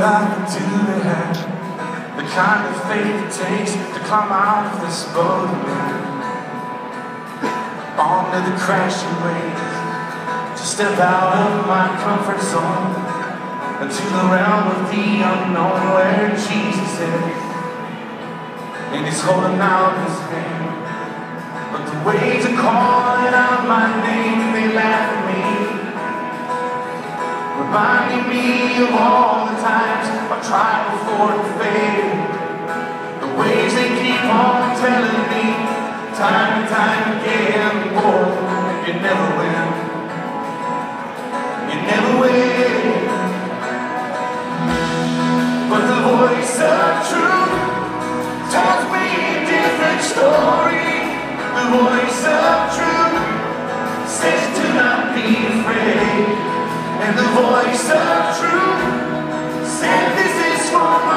what I can do to have the kind of faith it takes to climb out of this boat onto the crashing waves, to step out of my comfort zone into the realm of the unknown where Jesus is, and He's holding out His hand. But the waves are calling out my name, they laugh at me, reminding me of all the times I tried before it failed. The waves, they keep on telling me time and time again, boy, you never win, you never win. But the voice of truth tells me a different story. The voice of truth says do not be afraid. And the voice of truth said this is for